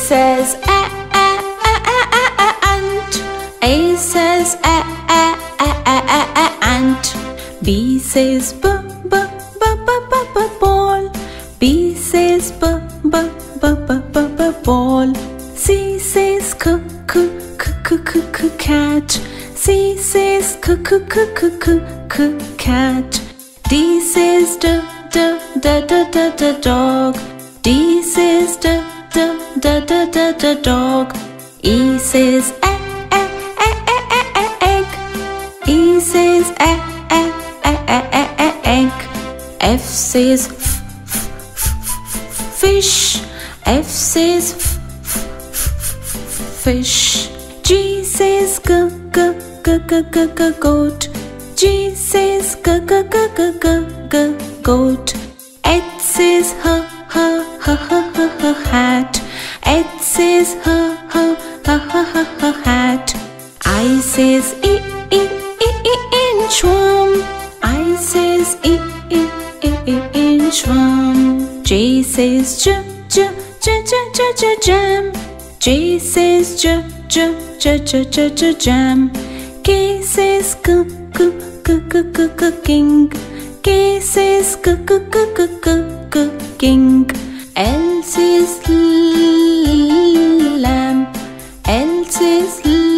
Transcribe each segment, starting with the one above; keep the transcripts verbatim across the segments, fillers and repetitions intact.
says a, a, a, a, a, a, ant. A says a, a, a, a, a, a, ant. B says b, b, b, b, b, b, ball. B says b, b, b, b, b, b, ball. C says c, c, c, c, c, c, cat. C says c, c, c, c, c, c, cat. D says d, d, d, d, d, d, dog. D says d, d, d, d, d, d, dog. E says e, e, e, e, e, e, egg. E says e, e, e, e, e, e, egg. F says f, f, f, f, fish. F says f, f, f, f, fish. G says g, g, g, g, g, g, goat. G says g, g, g, g, g, g, goat. H says h, h, h, h, h, h, hat. H says h, h, h, h, h, h, hat. I says I, I, I, I, inchworm. I says I, I, I, I, inchworm. J says j, j, j, j, j, j, jam. J says j, j, j, j, j, j, jam. K says k, k, k, k, k, k, king. K says k, k, k, k, k, k, king. L says l, lamb. L says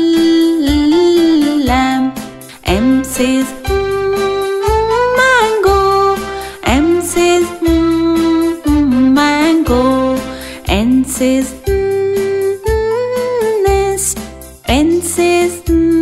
l, lamb. M says mm, mango. M says mm, mango. N says mm, nest. N says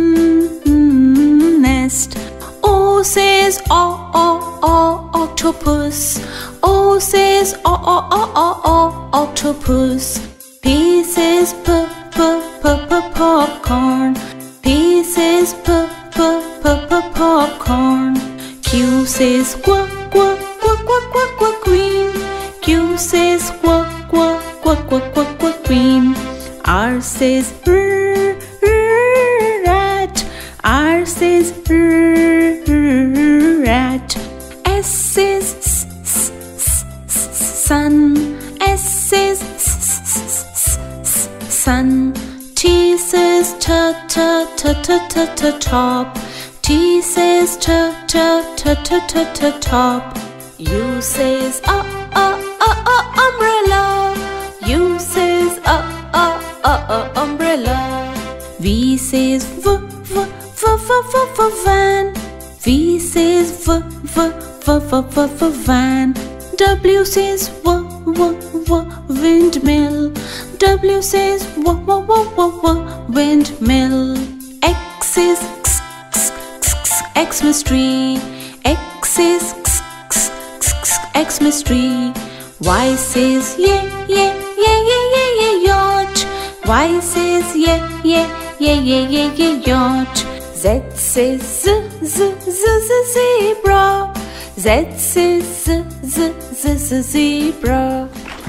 mm, nest. O says o, o, o, octopus. O says o, o, o, o, o, octopus. P says p, p, p, p, popcorn. P says p, p, p, p, popcorn. Q says qu, qu, qu, qu, qu, qu, queen. Q says qu, qu, qu, qu, qu, qu, queen. R says r, r, rat. R says r, r, rat. S says s, s, s, s, sun. S says s, s, s, s, sun. T says t, t, t, t, t, t, top. T says t, t, t, t, t, t, top. U says uh, uh, uh, uh, umbrella. U says uh, uh, uh, uh, umbrella. V says v, v, v, v, v, v, van. V says v, v, v, v, v, v, van. W says w, w, w, windmill. W says w, w, w, w, w, windmill. X says x, x, x, x, Xmas tree. X says x, x, x, x, Xmas tree. Y says yeah, yeah, yeah, yeah, yeah, yeah, yacht. Y says yeah, yeah, yeah, yeah, yeah, yeah, yacht. Z says z, z, z, z, zebra. Z says z, z, z, z, zebra.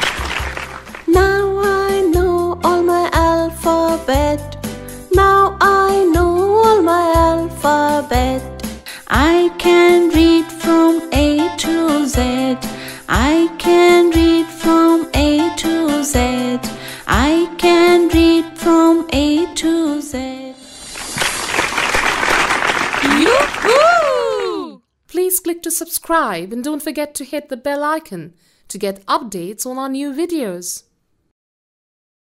Now I know all my alphabet. Now I know all my alphabet. I can read from A to Z. I can read from A to Z. I can read from A to Z. Yoo-hoo! Please click to subscribe and don't forget to hit the bell icon to get updates on our new videos.